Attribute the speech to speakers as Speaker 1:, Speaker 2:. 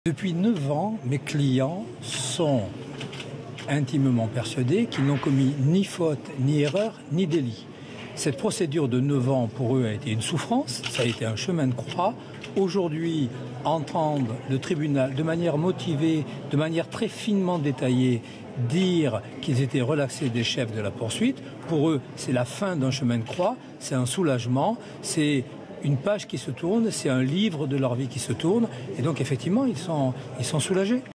Speaker 1: Depuis 9 ans, mes clients sont intimement persuadés qu'ils n'ont commis ni faute, ni erreur, ni délit. Cette procédure de 9 ans, pour eux, a été une souffrance, ça a été un chemin de croix. Aujourd'hui, entendre le tribunal de manière motivée, de manière très finement détaillée, dire qu'ils étaient relaxés des chefs de la poursuite, pour eux, c'est la fin d'un chemin de croix, c'est un soulagement, c'est une page qui se tourne, c'est un livre de leur vie qui se tourne, et donc effectivement, ils sont soulagés.